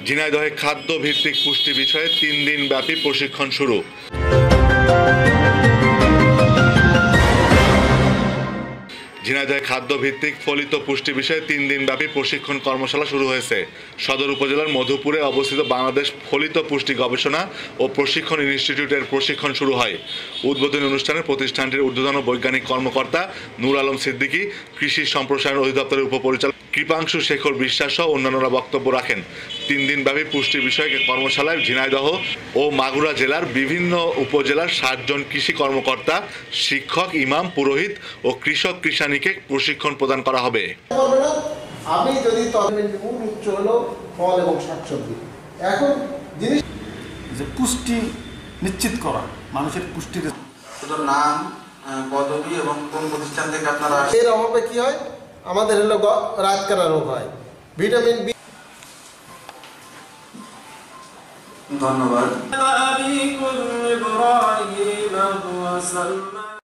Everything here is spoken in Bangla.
ঝিনাইদহে খাদ্য ভিত্তিক পুষ্টি বিষয়ে 3 দিন ব্যাপী প্রশিক্ষণ শুরু। ঝিনাইদহে খাদ্য ভিত্তিক ফলিত পুষ্টি বিষয়ে 3 দিন ব্যাপী প্রশিক্ষণ কর্মশালা শুরু হয়েছে। সদর উপজেলার মধুপুরে অবস্থিত বাংলাদেশ ফলিত পুষ্টি গবেষণা ও প্রশিক্ষণ ইনস্টিটিউটের প্রশিক্ষণ শুরু হয়। উদ্বোধনী অনুষ্ঠানে প্রতিষ্ঠানটির ঊর্ধ্বতন বৈজ্ঞানিক কর্মকর্তা নূর আলম সিদ্দিকী, কৃষি সম্প্রসারণ অধিদপ্তরের উপপরিচালক কৃপাংশু শেখর বিশ্বাস সহ অন্যান্যরা বক্তব্য রাখেন। 3 দিন ব্যাপী পুষ্টি বিষয়ক কর্মশালায় ঝিনাইদহ ও মাগুরা জেলার বিভিন্ন উপজেলার 60 জন কৃষি কর্মকর্তা, শিক্ষক, ইমাম, পুরোহিত ও কৃষক কৃষানীকে প্রশিক্ষণ প্রদান করা হবে। আমি যদি মূল উচ্চ হলো ফল এবং শাকসবজি। এখন জিনিস যে পুষ্টি নিশ্চিত করা, মানুষের পুষ্টির নাম, পদবি এবং কোন প্রতিষ্ঠান থেকে আপনারা এর অভাবে কি হয়, আমাদের হলো রাতকানা রোগ হয়। Vitamin B. ধন্যবাদ।